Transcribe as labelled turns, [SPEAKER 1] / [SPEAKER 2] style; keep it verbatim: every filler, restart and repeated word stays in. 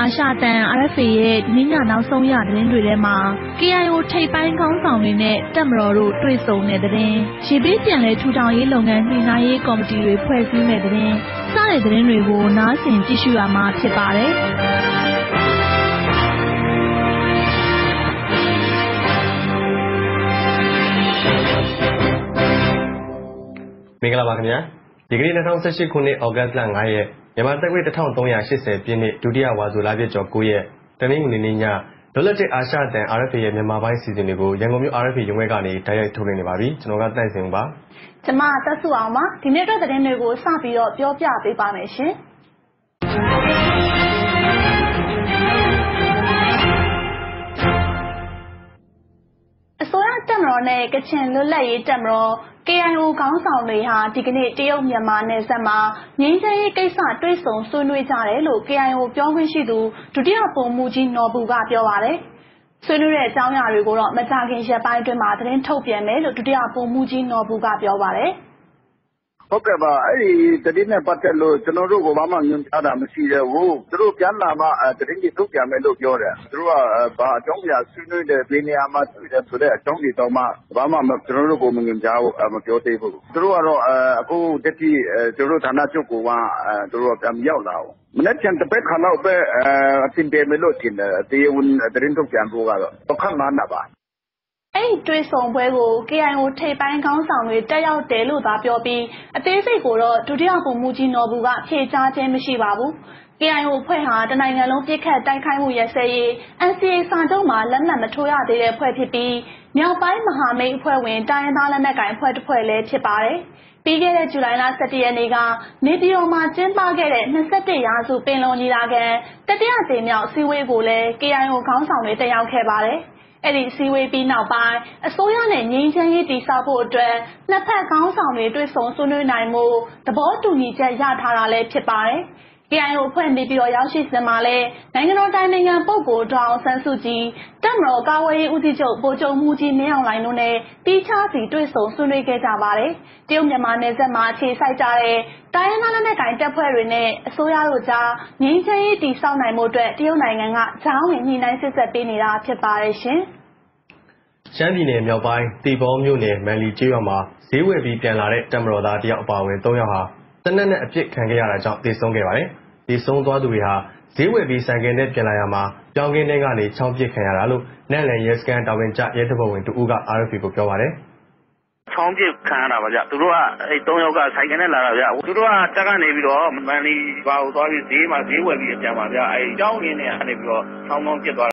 [SPEAKER 1] Asha than R F A Nina now so young in Rema, K I O take by council in it, Tamro, Triso Nedrin, she beat and two down yellow and Nina comedy with President Nedrin, Salad in Rivo, nothing tissue ama tipare.
[SPEAKER 2] မင်္ဂလာပါခင်ဗျာဒီကနေ့၂၀၁၈ခုနှစ်ဩဂတ်လ၅ရက်မြန်မာတက္ကသိုလ်၁၃၈၀ပြည့်နှစ်ဒုတိယဝါဆိုလပြည့်ကျော်၉ရက်တနင်္ဂနွေနေ့ညလွတ်လပ်တဲ့အာရှတန် R F A ရဲ့မြန်မာပိုင်းစီစဉ်တွေကိုရန်ကုန်မြို့ R F A ရုံးခွဲကနေတိုက်ရိုက်ထုတ်လွှင့်နေပါပြီကျွန်တော်ကတန့်စင်ဦးပါကျွန်မသက်စုအောင်ပါဒီနေ့အတွက်သတင်းတွေကိုစပြီးတော့ပြောပြပေးပါမယ်ရှင်အစိုးရတက်မတော်နဲ့ကချင်လွတ်လပ်ရေးတက်မတော် K I O ခေါင်းဆောင်တွေဟာဒီကနေ့တရုတ်မြန်မာနယ်စပ်မှာငြိမ်းချမ်းရေးကိစ္စတွေ့ဆုံဆွေးနွေးကြတယ်လို့ K I O ပြောခွင့်ရှိသူဒုတိယဗိုလ်မှူးကြီးနော်ဘူကပြောပါတယ်ဆွေးနွေးတဲ့အကြောင်းအရာတွေကိုတော့မကြာခင်ရက်ပိုင်းအတွင်းမှာသတင်းထုတ်ပြန်မယ်လို့ဒုတိယဗိုလ်မှူးကြီးနော်ဘူကပြောပါတယ်ဟုတ်ကဲ့ပါအဲ့ဒီတတိနဲ့ပတ်သက်လို့ကျွန်တော်တို့ကဘာမှညွှန်ကြားတာမရှိသေးဘူးသူတို့ပြန်လာမှတတိကြီးထုတ်ပြန်မယ်လို့ပြောတယ်သူတို့ကဘာအကြောင်းအရာဆွေးနွေးတဲ့ဒီနေရာမှာတွေ့တယ်ဆိုတဲ့အကြောင်းတွေတော့မှဘာမှကျွန်တော်တို့ကိုမညွှန်ကြားဘူးမပြောသေးဘူးသူတို့ကတော့အခုတတိကျွန်တော်တို့ဌာနချုပ်ကသူတို့ကပြန်ရောက်လာအောင်မနေ့ကတပတ်ခါလောက်ပဲအတင်တယ်မလို့တင်တယ်တရားဝင်သတင်းထုတ်ပြန်ဖို့ကတော့အခက်မှန်းတာပါအဲ့ဒီတွေ့ဆုံပွဲကို K I O ထိပ်ပိုင်းခေါင်းဆောင်တွေတက်ရောက်တယ်လို့သာပြောပြီးအသေးစိတ်ကိုတော့ဒုတိယဗိုလ်မှူးကြီးနော်ဘူကဖြေကြားခြင်းမရှိပါဘူး K I O အဖွဲ့ဟာတနိုင်ငံလုံးပြစ်ခတ်တိုက်ခိုက်မှုရစဲရေး N C A စာချုပ်မှာလက်မှတ်မထိုးရသေးတဲ့အဖွဲ့ဖြစ်ပြီးမြောက်ပိုင်းမဟာမိတ်အဖွဲ့ဝင်တိုင်းရင်းသားလက်နက်ကိုင်အဖွဲ့တစ်ဖွဲ့လည်းဖြစ်ပါတယ်ပြီးခဲ့တဲ့ဇူလိုင်လ၁၁ရက်နေ့ကနေပြည်တော်မှာကျင်းပခဲ့တဲ့၂၁ရာစုပင်လုံညီလာခံတတိယကြိမ်မြောက်စည်းဝေးကိုလည်း K I O ခေါင်းဆောင်တွေတက်ရောက်ခဲ့ပါတယ်အဲ့ဒီစည်းဝေးပြီးနောက်ပိုင်းအစိုးရနဲ့ငြိမ်းချမ်းရေးတည်ဆောက်ဖို့အတွက်နှစ်ဖက်ခေါင်းဆောင်တွေတွေ့ဆုံဆွေးနွေးနိုင်မှုသဘောတူညီချက်ရထားတာလည်းဖြစ်ပါတယ်K I O အဖွဲ့နေပြီးတော့ရောက်ရှိစင်မှာလဲနိုင်ငံတော်တိုင်းနိုင်ငံပုဂ္ဂိုလ်ဒေါအောင်ဆန်းစုကြည်တပ်မတော်ကာကွယ်ရေးဦးစီးချုပ်ဗိုလ်ချုပ်မှူးကြီးမင်းအောင်လှိုင်တို့နဲ့တီးခြားစီတွေ့ဆုံဆွေးနွေးခဲ့ကြပါတယ်တရုတ်မြန်မာနယ်စပ်မှာအခြေစိုက်ကြတဲ့တိုင်းရင်းသားလက်နက်ကိုင်တပ်ဖွဲ့တွေနဲ့အစိုးရတို့ကြားငြိမ်းချမ်းရေးတည်ဆောက်နိုင်မှုအတွက်တရုတ်နိုင်ငံကကြားဝင်ညှိနှိုင်းဆက်ဆက်ပေးနေတာဖြစ်ပါတယ်ရှင်ရှမ်းပြည်နယ်မြောက်ပိုင်းတီဘောမြို့နယ်မန်လီကျေးရွာမှာဈေးဝယ်ပြီးပြန်လာတဲ့တပ်မတော်သားတယောက်အပါအဝင်၃ယောက်ဟာတနက်နဲ့အပြစ်ခံခဲ့ရတာကြောင့်တေဆုံးခဲ့ပါတယ်။တေဆုံးသွားသူတွေဟာဈေးဝယ်ပြီးဆိုင်ကယ်နဲ့ပြန်လာရမှာပြောင်းကင်းတဲ့ကနေချောင်းပစ်ခံရတာလို့နန့်လန်ရဲစခန်းတာဝန်ကျရဲတပ်ဖွဲ့ဝင်တူဦးက R F A ကိုပြောပါတယ်။ချောင်းပစ်ခံရတာပါဗျ။သူတို့ကအဲ၃ယောက်ကဆိုင်ကယ်နဲ့လာတာဗျ။သူတို့ကတက်ကနေပြီးတော့မန်လီဘာကိုသွားပြီးဈေးမှာဈေးဝယ်ပြီးပြန်ပါဗျ။အဲကြောင်းရင်းနဲ့ကနေပြီးတော့ချောင်းမောင်းပစ်သွား